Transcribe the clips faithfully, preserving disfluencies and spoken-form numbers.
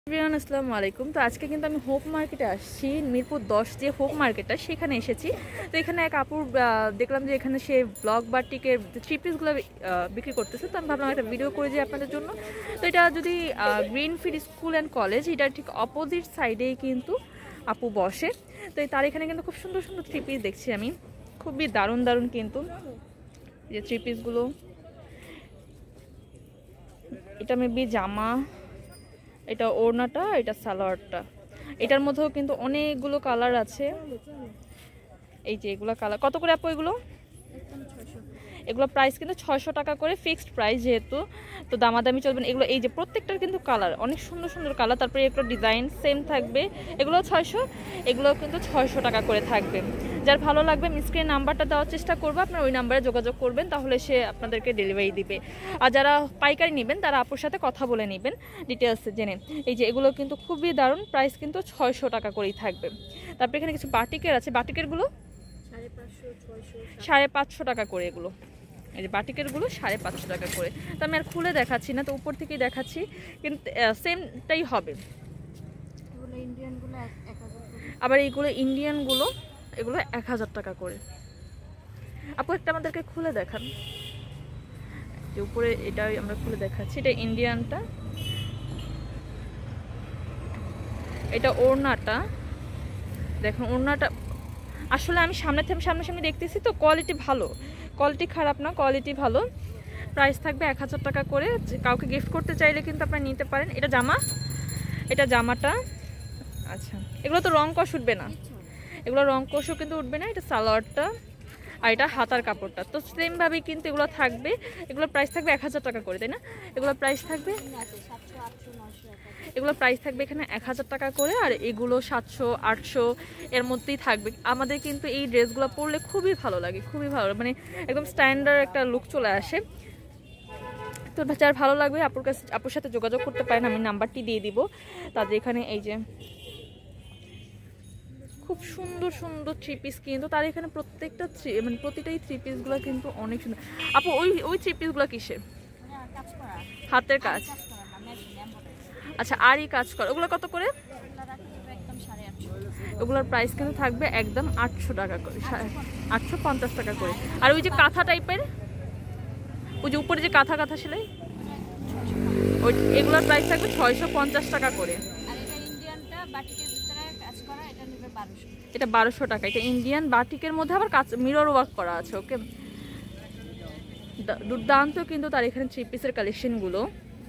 Everyone আসসালামু আলাইকুম। তো আজকে কিন্তু আমি হোপ মার্কেটে আসছি, মিরপুর দশ যে হোপ মার্কেটটা সেখানে এসেছি। তো এখানে এক আপুর দেখলাম যে এখানে সে ব্লক বাটিকের থ্রি পিসগুলো বিক্রি করতেছে। তো আমি ভাবলাম একটা ভিডিও করে যাই আপনাদের জন্য। তো এটা যদি গ্রিনফিল্ড স্কুল অ্যান্ড কলেজ, এটা ঠিক অপোজিট সাইডেই কিন্তু আপু বসে। তো তার এখানে কিন্তু খুব সুন্দর সুন্দর থ্রি পিস দেখছি আমি, খুবই দারুণ দারুণ কিন্তু যে থ্রি পিসগুলো। এটা মেবি জামা, এটা ওড়নাটা, এটা সালোয়ারটা। এটার মধ্যেও কিন্তু অনেকগুলো কালার আছে। এই যে এগুলো কালার কত করে আপু? এগুলো এগুলো প্রাইস কিন্তু ছয়শো টাকা করে, ফিক্সড প্রাইস যেহেতু, তো দামাদামি চলবেন এগুলো। এই যে প্রত্যেকটার কিন্তু কালার অনেক সুন্দর সুন্দর কালার, তারপরে এগুলো ডিজাইন সেম থাকবে। এগুলো ছয়শো, এগুলো কিন্তু ছয়শো টাকা করে থাকবে। যার ভালো লাগবে আমি স্ক্রিনে নাম্বারটা দেওয়ার চেষ্টা করবো, আপনারা ওই নাম্বারে যোগাযোগ করবেন, তাহলে সে আপনাদেরকে ডেলিভারি দিবে। আর যারা পাইকারি নেবেন তারা আপুর সাথে কথা বলে নেবেন ডিটেলস জেনে। এই যে এগুলো কিন্তু খুবই দারুণ, প্রাইস কিন্তু ছয়শো টাকা করেই থাকবে। তারপরে এখানে কিছু বাটিকের আছে, বাটিকেরগুলো সাড়ে পাঁচশো টাকা করে। এগুলো এই যে বাটিকেরগুলো সাড়ে পাঁচশো টাকা করে। তো আমি আর খুলে দেখাচ্ছি না, তো উপর থেকেই দেখাচ্ছি, কিন্তু সেমটাই হবে। আবার এইগুলো ইন্ডিয়ানগুলো, এগুলো এক হাজার টাকা করে। আপু একটা আমাদেরকে খুলে দেখান, যে উপরে এটাই আমরা খুলে দেখাচ্ছি। এটা ইন্ডিয়ানটা, এটা ওড়নাটা দেখুন। ওড়নাটা আসলে আমি সামনে থেকে সামনে সামনে দেখতেছি, তো কোয়ালিটি ভালো, কোয়ালিটি খারাপ না, কোয়ালিটি ভালো। প্রাইস থাকবে এক হাজার টাকা করে। কাউকে গিফট করতে চাইলে কিন্তু আপনারা নিতে পারেন। এটা জামা, এটা জামাটা। আচ্ছা, এগুলো তো রং কষ উঠবে না, এগুলো রং কষও কিন্তু উঠবে না। এটা সালোয়ারটা, আর এটা হাতার কাপড়টা। তো সেমভাবেই কিন্তু এগুলো থাকবে। এগুলোর প্রাইস থাকবে এক হাজার টাকা করে, তাই না? এগুলোর প্রাইস থাকবে এগুলো প্রাইস থাকবে এখানে এক হাজার টাকা করে। আর এগুলো সাতশো আটশো এর মধ্যেই থাকবে। আমাদের কিন্তু এই ড্রেসগুলো পরলে খুবই ভালো লাগে, খুবই ভালো, মানে একদম স্ট্যান্ডার্ড একটা লুক চলে আসে। তো যার ভালো লাগবে আপুর কাছে, আপুর সাথে যোগাযোগ করতে পারেন, আমি নাম্বারটি দিয়ে দিব তাদের। এখানে এই যে খুব সুন্দর সুন্দর থ্রি পিস, কিন্তু তার এখানে প্রত্যেকটা মানে প্রতিটাই থ্রি পিসগুলো কিন্তু অনেক সুন্দর। আপু ওই ওই থ্রি পিসগুলো কিসের? হাতের কাজ। আচ্ছা, আর এই কাজ কর, ওগুলো কত করে? ওগুলোর প্রাইস কিন্তু থাকবে একদম আটশো টাকা করে, আটশো পঞ্চাশ টাকা করে। আর ওই যে কাঁথা টাইপের, ওই যে উপরে যে কাঁথা কাঁথা সেলাই, ওই এগুলোর প্রাইস থাকবে ছয়শো পঞ্চাশ টাকা করে। এটা বারোশো টাকা। এটা ইন্ডিয়ান বাটিকের মধ্যে আবার কাজ মিরর ওয়ার্ক করা আছে। ওকে, দুর্দান্ত কিন্তু তার এখানে থ্রি পিসের কালেকশনগুলো।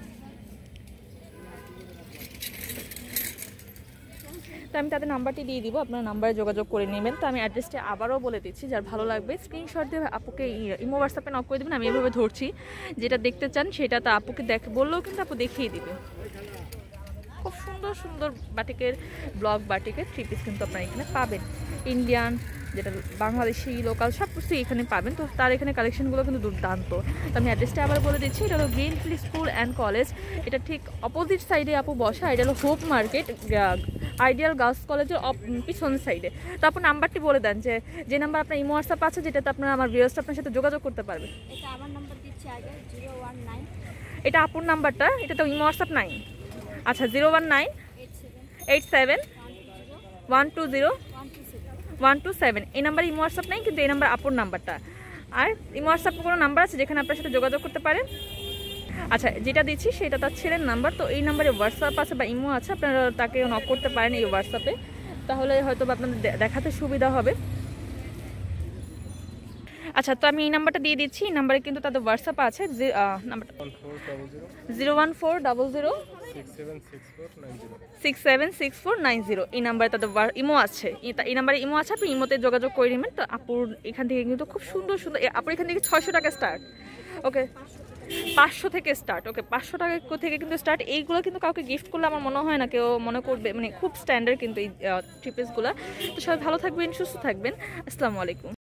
তো আমি তাদের নাম্বারটি দিয়ে দিব, আপনার নাম্বারে যোগাযোগ করে নেবেন। তো আমি অ্যাড্রেসটি আবারও বলে দিচ্ছি, যার ভালো লাগবে স্ক্রিনশট দিয়ে আপুকে ইমো হোয়াটসঅ্যাপে নক করে দেবেন। আমি এভাবে ধরছি, যেটা দেখতে চান সেটা তো আপুকে দেখ বললেও কিন্তু আপু দেখিয়ে দিবে। খুব সুন্দর সুন্দর বাটিকের, ব্লক বাটিকের থ্রি পিস কিন্তু আপনারা এখানে পাবেন। ইন্ডিয়ান, যেটা বাংলাদেশি, লোকাল সব কিছু এখানে পাবেন। তো তার এখানে কালেকশনগুলো কিন্তু দুর্দান্ত। তো আমি অ্যাড্রেসটা আবার বলে দিচ্ছি, এটা হলো গ্রিনফিল্ড স্কুল অ্যান্ড কলেজ, এটা ঠিক অপোজিট সাইডে আপু বসা। এটা হলো হোপ মার্কেট, আইডিয়াল গার্লস কলেজের পিছন সাইডে। তো আপু নাম্বারটি বলে দেন, যে যে নাম্বার আপনার ইমো হোয়াটসঅ্যাপ আছে, যেটাতে আপনারা আমার ভিউয়ার্সটা আপনার সাথে যোগাযোগ করতে পারবে। এটা আমার নাম্বার দিচ্ছি আগে, জিরো ওয়ান নাইন। এটা আপুর নাম্বারটা, এটা তো ইমো হোয়াটসঅ্যাপ নাই। আচ্ছা, zero one nine eight seven one two zero one two seven. এই নাম্বার ইমো হোয়াটসঅ্যাপ নেই, কিন্তু এই নাম্বার আপুর নাম্বারটা। আর ইমো হোয়াটসঅ্যাপ কোনো নাম্বার আছে যেখানে আপনার সাথে যোগাযোগ করতে পারেন? আচ্ছা, যেটা দিচ্ছি সেটা তার ছেলের নাম্বার। তো এই নাম্বারে হোয়াটসঅ্যাপ আছে বা ইমো আছে, আপনারা তাকে নক করতে পারেন এই হোয়াটসঅ্যাপে, তাহলে হয়তো আপনাদের দেখাতে সুবিধা হবে। আচ্ছা, তো আমি এই নাম্বারটা দিয়ে দিচ্ছি। এই নাম্বারে কিন্তু তাদের হোয়াটসঅ্যাপ আছে। নাম্বারটা zero one four double zero six seven six four nine zero. এই নাম্বারে তাদের ইমো আছে, এই নাম্বারে ইমো আছে, আপনি ইমোতে যোগাযোগ করে নেবেন। তো আপুর এখান থেকে কিন্তু খুব সুন্দর সুন্দর, আপুর এখান থেকে ছয়শো টাকা স্টার্ট। ওকে, পাঁচশো থেকে স্টার্ট। ওকে, পাঁচশো টাকা থেকে কিন্তু স্টার্ট। এইগুলো কিন্তু কাউকে গিফট করলে আমার মনে হয় না কেউ মনে করবে, মানে খুব স্ট্যান্ডার্ড কিন্তু এই থ্রি পিসগুলো। তো সবাই ভালো থাকবেন, সুস্থ থাকবেন। আসসালামু আলাইকুম।